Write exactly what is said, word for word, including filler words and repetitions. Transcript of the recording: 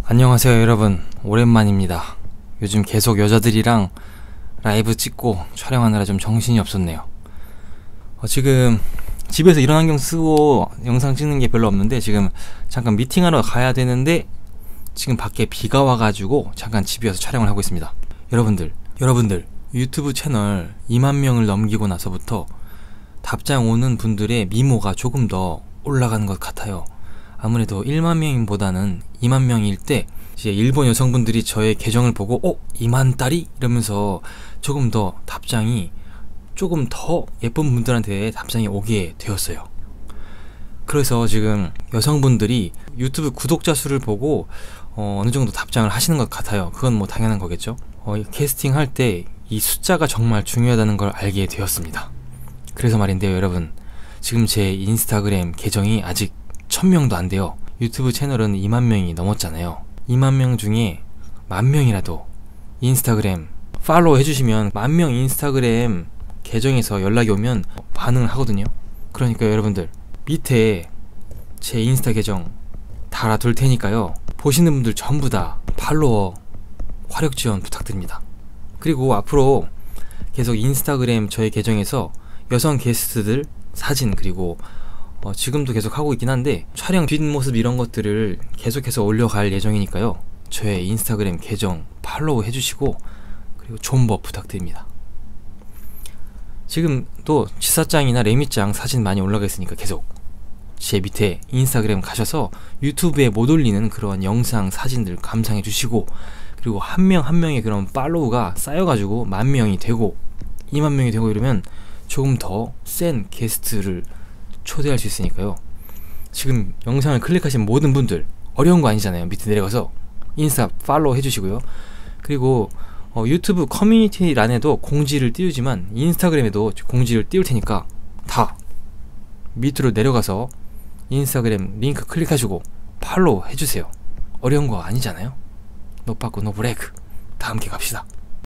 안녕하세요 여러분, 오랜만입니다. 요즘 계속 여자들이랑 라이브 찍고 촬영하느라 좀 정신이 없었네요. 어, 지금 집에서 이런 안경 쓰고 영상 찍는 게 별로 없는데 지금 잠깐 미팅하러 가야 되는데 지금 밖에 비가 와가지고 잠깐 집에 와서 촬영을 하고 있습니다. 여러분들 여러분들 유튜브 채널 이만 명을 넘기고 나서부터 답장 오는 분들의 미모가 조금 더 올라가는 것 같아요. 아무래도 일만 명보다는 이만 명일 때 이제 일본 여성분들이 저의 계정을 보고 어? 이만 달이? 이러면서 조금 더 답장이 조금 더 예쁜 분들한테 답장이 오게 되었어요. 그래서 지금 여성분들이 유튜브 구독자 수를 보고 어, 어느 정도 답장을 하시는 것 같아요. 그건 뭐 당연한 거겠죠. 어, 캐스팅 할 때 이 숫자가 정말 중요하다는 걸 알게 되었습니다. 그래서 말인데요 여러분, 지금 제 인스타그램 계정이 아직 천 명도 안 돼요. 유튜브 채널은 이만 명이 넘었잖아요. 이만 명 중에 만 명이라도 인스타그램 팔로우 해주시면 만 명 인스타그램 계정에서 연락이 오면 반응을 하거든요. 그러니까 여러분들 밑에 제 인스타 계정 달아둘 테니까요, 보시는 분들 전부 다 팔로워 화력 지원 부탁드립니다. 그리고 앞으로 계속 인스타그램 저의 계정에서 여성 게스트들 사진, 그리고 어, 지금도 계속 하고 있긴 한데 촬영 뒷모습 이런 것들을 계속해서 올려갈 예정이니까요, 저의 인스타그램 계정 팔로우 해주시고 그리고 존버 부탁드립니다. 지금 또 치사짱이나 레미짱 사진 많이 올라가 있으니까 계속 제 밑에 인스타그램 가셔서 유튜브에 못 올리는 그런 영상 사진들 감상해 주시고, 그리고 한 명 한 명의 그런 팔로우가 쌓여가지고 만 명이 되고 이만 명이 되고 이러면 조금 더 센 게스트를 초대할 수 있으니까요, 지금 영상을 클릭하신 모든 분들 어려운 거 아니잖아요. 밑에 내려가서 인스타 팔로우 해주시고요. 그리고 어, 유튜브 커뮤니티란에도 공지를 띄우지만 인스타그램에도 공지를 띄울 테니까 다 밑으로 내려가서 인스타그램 링크 클릭하시고 팔로우 해주세요. 어려운 거 아니잖아요. 노빠꾸 노브레이크. 다 함께 갑시다.